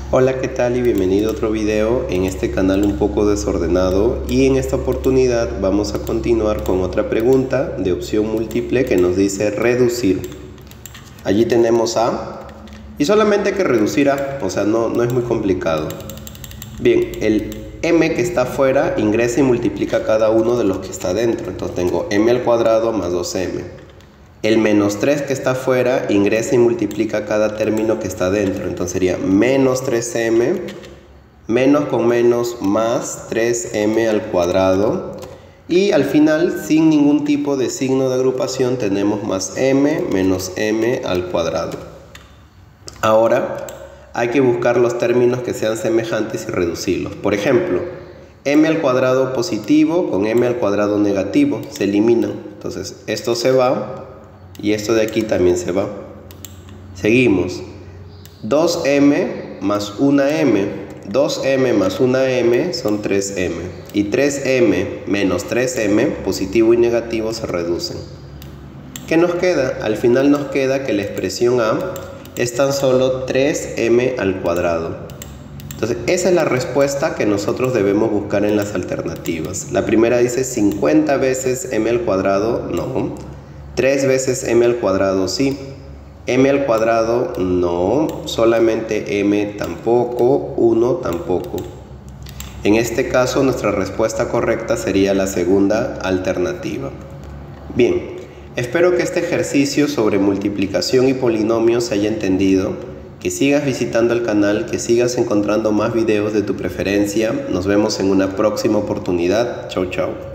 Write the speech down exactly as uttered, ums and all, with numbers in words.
Hola, ¿qué tal? Y bienvenido a otro video en este canal un poco desordenado, y en esta oportunidad vamos a continuar con otra pregunta de opción múltiple que nos dice reducir. Allí tenemos A y solamente hay que reducir A, o sea, no, no es muy complicado. Bien, el m que está afuera ingresa y multiplica cada uno de los que está dentro, entonces tengo m al cuadrado más dos m. El menos tres que está afuera ingresa y multiplica cada término que está dentro, entonces sería menos tres m, menos con menos más tres m al cuadrado, y al final, sin ningún tipo de signo de agrupación, tenemos más m menos m al cuadrado. Ahora hay que buscar los términos que sean semejantes y reducirlos. Por ejemplo, m al cuadrado positivo con m al cuadrado negativo se eliminan, entonces esto se va y esto de aquí también se va. Seguimos. dos m más una m. dos m más una m son tres m. Y tres m menos tres m, positivo y negativo, se reducen. ¿Qué nos queda? Al final nos queda que la expresión A es tan solo tres m al cuadrado. Entonces, esa es la respuesta que nosotros debemos buscar en las alternativas. La primera dice cincuenta veces m al cuadrado, no. tres veces m al cuadrado, sí. M al cuadrado, no. Solamente m, tampoco. uno, tampoco. En este caso, nuestra respuesta correcta sería la segunda alternativa. Bien, espero que este ejercicio sobre multiplicación y polinomios se haya entendido. Que sigas visitando el canal, que sigas encontrando más videos de tu preferencia. Nos vemos en una próxima oportunidad. Chau, chau.